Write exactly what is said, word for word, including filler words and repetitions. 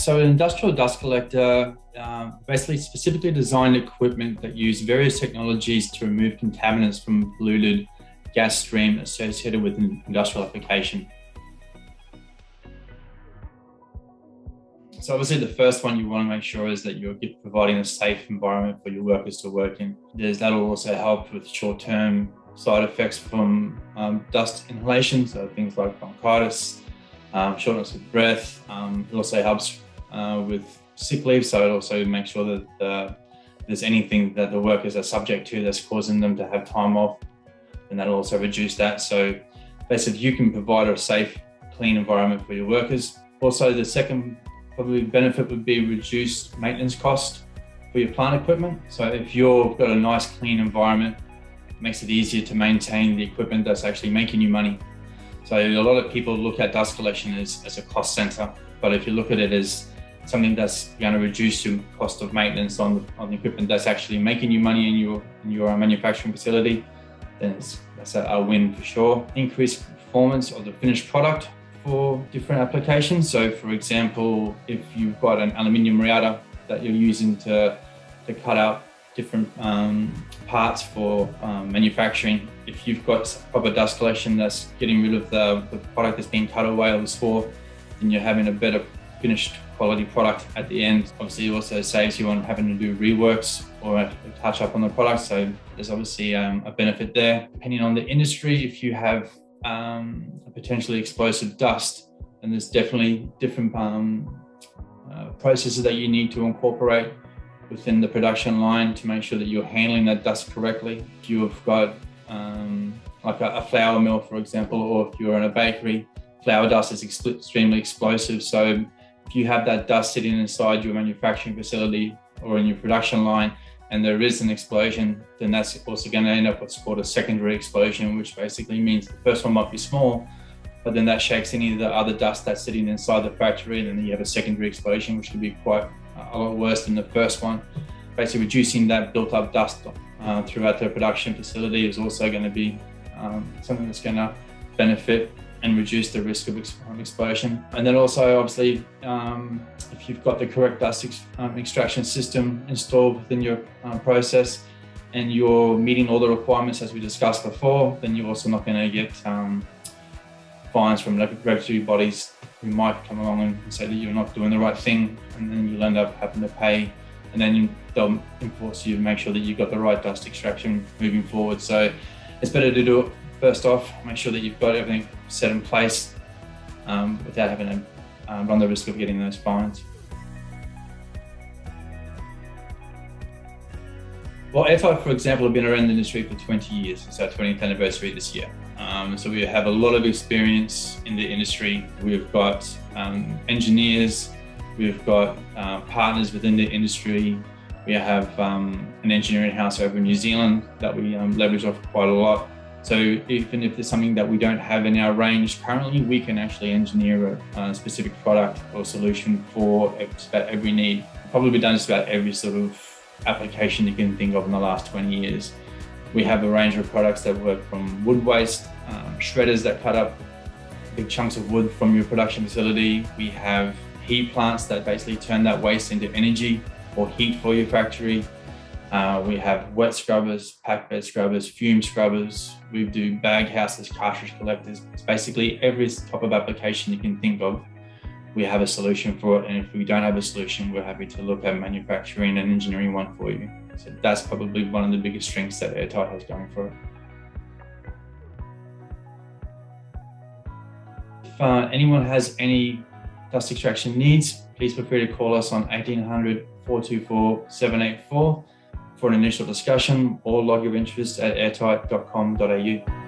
So an industrial dust collector uh, basically specifically designed equipment that use various technologies to remove contaminants from polluted gas stream associated with an industrial application. So obviously the first one you want to make sure is that you're providing a safe environment for your workers to work in. There's, that'll also help with short-term side effects from um, dust inhalation, so things like bronchitis, um, shortness of breath. Um, it also helps uh, with sick leave, so it also makes sure that uh, if there's anything that the workers are subject to that's causing them to have time off, and that'll also reduce that. So basically you can provide a safe, clean environment for your workers. Also, the second probably benefit would be reduced maintenance cost for your plant equipment. So if you've got a nice clean environment, it makes it easier to maintain the equipment that's actually making you money. So a lot of people look at dust collection as, as a cost center, but if you look at it as something that's going to reduce your cost of maintenance on the, on the equipment that's actually making you money in your, in your manufacturing facility, then it's, that's a, a win for sure. Increased performance of the finished product for different applications. So for example, if you've got an aluminium router that you're using to, to cut out different um, parts for um, manufacturing, if you've got proper dust collection that's getting rid of the, the product that's being cut away or the spore, then you're having a better finished quality product at the end. Obviously it also saves you on having to do reworks or touch up on the product. So there's obviously um, a benefit there. Depending on the industry, if you have um, a potentially explosive dust, and there's definitely different um, uh, processes that you need to incorporate within the production line to make sure that you're handling that dust correctly. If you've got um, like a, a flour mill, for example, or if you're in a bakery, flour dust is ex extremely explosive. So if you have that dust sitting inside your manufacturing facility or in your production line, and there is an explosion, then that's also going to end up what's called a secondary explosion, which basically means the first one might be small, but then that shakes any of the other dust that's sitting inside the factory, and then you have a secondary explosion, which could be quite a lot worse than the first one. Basically reducing that built up dust uh, throughout the production facility is also going to be um, something that's going to benefit and reduce the risk of ex explosion. And then also, obviously, um, if you've got the correct dust ex um, extraction system installed within your uh, process and you're meeting all the requirements as we discussed before, then you're also not going to get um, fines from regulatory bodies who might come along and say that you're not doing the right thing, and then you'll end up having to pay, and then you, they'll enforce you to make sure that you've got the right dust extraction moving forward. So it's better to do it first off, make sure that you've got everything set in place um, without having to um, run the risk of getting those fines. Well, Airtight, for example, have been around the industry for twenty years. It's our twentieth anniversary this year. Um, so we have a lot of experience in the industry. We've got um, engineers, we've got uh, partners within the industry. We have um, an engineering house over in New Zealand that we um, leverage off quite a lot. So even if there's something that we don't have in our range currently, we can actually engineer a, a specific product or solution for just about every need. Probably done just about every sort of application you can think of in the last twenty years. We have a range of products that work from wood waste, um, shredders that cut up big chunks of wood from your production facility. We have heat plants that basically turn that waste into energy or heat for your factory. Uh, we have wet scrubbers, pack bed scrubbers, fume scrubbers. We do bag houses, cartridge collectors. It's basically every type of application you can think of. We have a solution for it, and if we don't have a solution, we're happy to look at manufacturing and engineering one for you. So that's probably one of the biggest strengths that Airtight has going for it. If uh, anyone has any dust extraction needs, please feel free to call us on eighteen hundred, four two four, seven eight four for an initial discussion, or log your interest at airtight dot com dot A U.